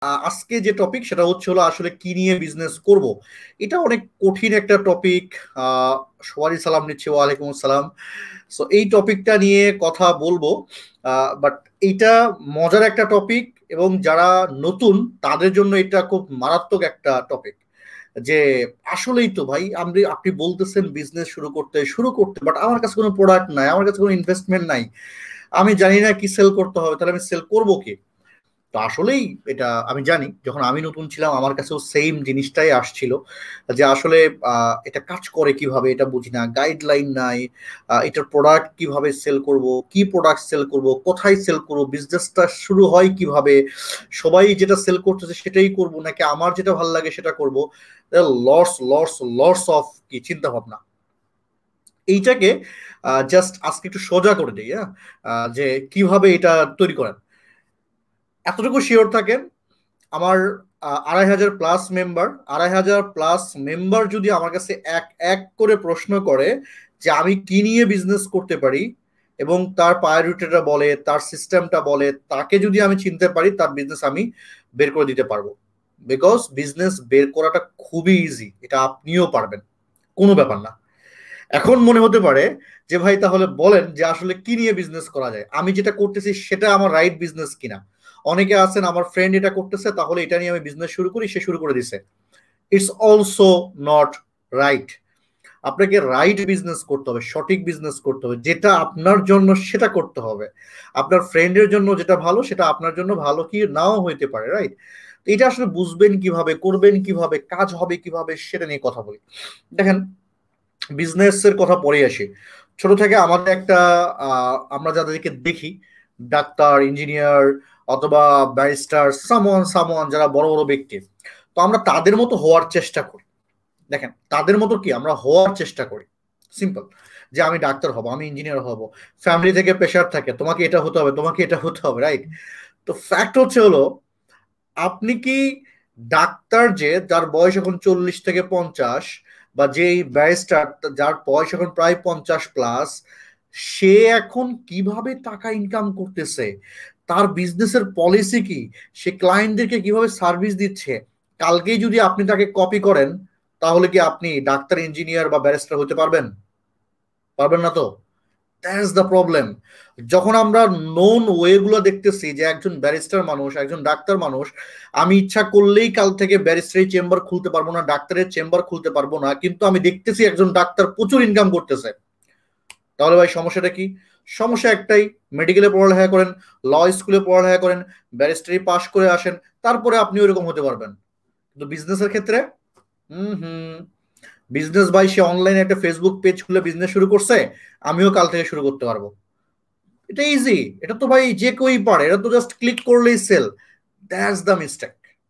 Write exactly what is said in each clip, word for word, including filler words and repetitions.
আজকে যে টপিক সেটা হচ্ছে হলো আসলে কি নিয়ে বিজনেস করব। এটা অনেক কঠিন একটা টপিক। সবারই সালাম নিচ্ছে, ওয়ালাইকুম আসসালাম। সো এই টপিকটা নিয়ে কথা বলবো, বাট এইটা মজার একটা টপিক এবং যারা নতুন তাদের জন্য এটা খুব মারাত্মক একটা টপিক। যে আসলেই তো ভাই, আপনি আপনি বলতেছেন বিজনেস শুরু করতে শুরু করতে বাট আমার কাছে কোনো প্রোডাক্ট নাই, আমার কাছে কোনো ইনভেস্টমেন্ট নাই, আমি জানি না কি সেল করতে হবে, তাহলে আমি সেল করবো কি? তো আসলেই এটা আমি জানি, যখন আমি নতুন ছিলাম আমার কাছেও সেম জিনিসটাই আসছিল যে আসলে আহ, এটা কাজ করে কিভাবে এটা বুঝি না, গাইডলাইন নাই। আহ, এটার প্রোডাক্ট কিভাবে সেল করব, কি প্রোডাক্ট সেল করব, কোথায় সেল করব, বিজনেসটা শুরু হয় কিভাবে, সবাই যেটা সেল করতেছে সেটাই করব নাকি আমার যেটা ভালো লাগে সেটা করব। লস লস লস অফ কি চিন্তা ভাবনা। এইটাকে জাস্ট আজকে একটু সোজা করে দিই, হ্যাঁ। আহ, যে কিভাবে এটা তৈরি করেন এতটুকু শিওর থাকেন। আমার আহ, আড়াই হাজার প্লাস মেম্বার, আড়াই হাজার প্লাস মেম্বার যদি আমার কাছে এক এক করে প্রশ্ন করে যে আমি কি নিয়ে বিজনেস করতে পারি এবং তার প্রায়োরিটিটা বলে, তার সিস্টেমটা বলে, তাকে যদি আমি চিনতে পারি তার বিজনেস আমি বের করে দিতে পারবো। বিকজ বিজনেস বের করাটা খুবই ইজি, এটা আপনিও পারবেন, কোনো ব্যাপার না। এখন মনে হতে পারে যে ভাই তাহলে বলেন যে আসলে কি নিয়ে বিজনেস করা যায়, আমি যেটা করতেছি সেটা আমার রাইট বিজনেস কিনা। অনেকে আছেন আমার ফ্রেন্ড এটা করতেছে তাহলে এটা নিয়ে আমি বিজনেস শুরু করি, সে শুরু করে দিছে। It's also not right. আপনাকে রাইট বিজনেস করতে হবে, সঠিক বিজনেস করতে হবে, যেটা আপনার জন্য সেটা করতে হবে। আপনার ফ্রেন্ডের জন্য যেটা ভালো সেটা আপনার জন্য ভালো কি নাও হইতে পারে, রাইট? এটা আসলে বুঝবেন কিভাবে, করবেন কিভাবে, কাজ হবে কিভাবে, সেটা নিয়ে কথা বলি। দেখেন, বিজনেসের কথা পরে আসি। ছোট থেকে আমাদের একটা আহ, আমরা যাদেরকে দেখি, ডাক্তার, ইঞ্জিনিয়ার অথবা ব্যারিস্টার, সামওয়ান সামওয়ান যারা বড় বড় ব্যক্তি, তো আমরা তাদের মতো হওয়ার চেষ্টা করি। দেখেন, তাদের মতো কি আমরা হওয়ার চেষ্টা করি, সিম্পল। যে আমি ডাক্তার হব, আমি ইঞ্জিনিয়ার হব, ফ্যামিলি থেকে প্রেশার থাকে তোমাকে এটা হতে হবে, তোমাকে এটা হতে হবে, রাইট? তো ফ্যাক্ট হচ্ছে হলো, আপনি কি ডাক্তার যে যার বয়স এখন চল্লিশ থেকে পঞ্চাশ, বা যে ব্যারিস্টার যার বয়স এখন প্রায় পঞ্চাশ প্লাস, সে এখন কিভাবে টাকা ইনকাম করতেছে, তার বিজনেসের পলিসি কি, সে ক্লায়েন্টদেরকে কিভাবে সার্ভিস দিচ্ছে, কালকেই যদি আপনি তাকে কপি করেন তাহলে কি আপনি ডাক্তার, ইঞ্জিনিয়ার বা ব্যারিস্টার হতে পারবেন? পারবেন না তো। That's the problem. যখন আমরা নোন ওয়ে গুলো দেখতেছি যে একজন ব্যারিস্টার মানুষ, একজন ডাক্তার মানুষ, আমি ইচ্ছা করলেই কাল থেকে ব্যারিস্টারি চেম্বার খুলতে পারবো না, ডাক্তারের চেম্বার খুলতে পারবো না, কিন্তু আমি দেখতেছি একজন ডাক্তার প্রচুর ইনকাম করতেছে, তাহলে ভাই সমস্যাটা কি? সমস্যা একটাই, মেডিকেলে পড়ালেখা করেন, ল স্কুলে পড়ালেখা করেন, ব্যারিস্টারি পাশ করে আসেন, তারপরে আপনি ওইরকম হতে পারবেন। কিন্তু বিজনেসের ক্ষেত্রে হুম হুম বিজনেস ভাই, সে অনলাইনে একটা ফেসবুক পেজ খুলে বিজনেস শুরু করছে, আমিও কাল থেকে শুরু করতে পারবো। এটা ইজি, এটা তো ভাই যে কেউই পারে, এটা তো জাস্ট ক্লিক করলেই সেল। That's the mistake.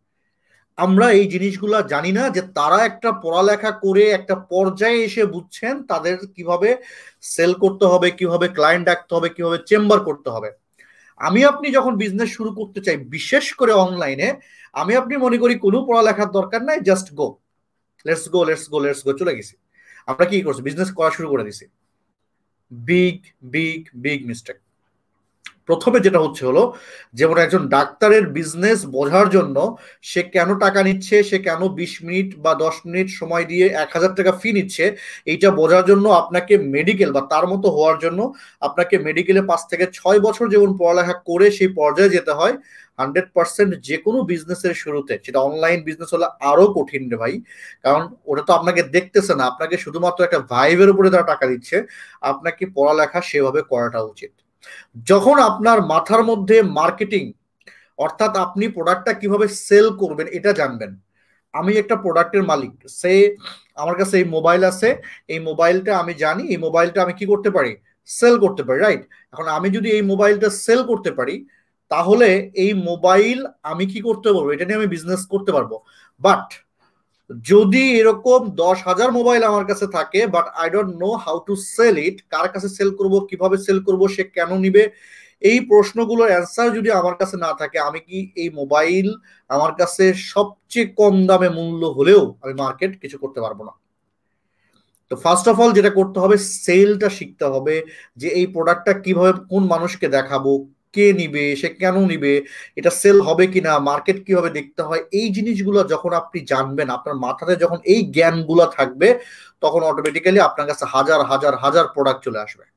আমরা এই জিনিসগুলা জানি না যে তারা একটা পড়ালেখা করে একটা পর্যায়ে এসে বুঝছেন তাদের কিভাবে সেল করতে হবে, কিভাবে ক্লায়েন্ট ডাকতে হবে, কিভাবে চেম্বার করতে হবে। আমি আপনি যখন বিজনেস শুরু করতে চাই, বিশেষ করে অনলাইনে, আমি আপনি মনে করি কোনো পড়ালেখার দরকার নাই, just go, let's go let's go let's go, চলে গেছি। আমরা কি করছি, বিজনেস করা শুরু করে দিছি। Big big big mistake. প্রথমে যেটা হচ্ছে হলো, যেমন একজন ডাক্তারের বিজনেস বোঝার জন্য সে কেন টাকা নিচ্ছে, সে কেন বিশ মিনিট বা দশ মিনিট সময় দিয়ে এক হাজার টাকা ফি নিচ্ছে, এইটা বোঝার জন্য আপনাকে মেডিকেল বা তার মতো হওয়ার জন্য আপনাকে মেডিকেলে পাঁচ থেকে ছয় বছর যেমন পড়ালেখা করে সেই পর্যায়ে যেতে হয়। হান্ড্রেড পার্সেন্ট যে কোনো বিজনেসের শুরুতে, সেটা অনলাইন বিজনেস হলে আরো কঠিন রে ভাই। কারণ ওটা তো আপনাকে দেখতেছে না, আপনাকে শুধুমাত্র একটা ভাইবের উপরে তারা টাকা দিচ্ছে। আপনাকে পড়ালেখা সেভাবে করাটা উচিত। যখন আপনার মাথার মধ্যে মার্কেটিং, অর্থাৎ আপনি প্রোডাক্টটা কিভাবে সেল করবেন এটা জানবেন। আমি একটা প্রোডাক্টের মালিক, সে আমার কাছে এই মোবাইল আছে, এই মোবাইলটা আমি জানি, এই মোবাইলটা আমি কি করতে পারি, সেল করতে পারি, রাইট? এখন আমি যদি এই মোবাইলটা সেল করতে পারি, তাহলে এই মোবাইল আমি কি করতে পারবো, এটা নিয়ে আমি বিজনেস করতে পারবো। বাট যদি এরকম দশ হাজার মোবাইল আমার কাছে থাকে, but I don't know how to sell it, কার কাছে সেল করব, কিভাবে সেল করব, সে কেন নিবে, এই প্রশ্নগুলোর অ্যান্সার যদি আমার কাছে না থাকে, আমি কি এই মোবাইল আমার কাছে সবচেয়ে কম দামে মূল্য হলেও আমি মার্কেট কিছু করতে পারবো না। তো ফার্স্ট অফ অল যেটা করতে হবে, সেলটা শিখতে হবে, যে এই প্রোডাক্টটা কিভাবে কোন মানুষকে দেখাবো, কে নিবে, সে কেন নিবে, এটা সেল হবে কিনা, মার্কেট কিভাবে দেখতে হয়, এই জিনিসগুলো যখন আপনি জানবেন, আপনার মাথাতে যখন এই জ্ঞানগুলো থাকবে, তখন অটোমেটিক্যালি আপনার কাছে হাজার হাজার হাজার প্রোডাক্ট চলে আসবে।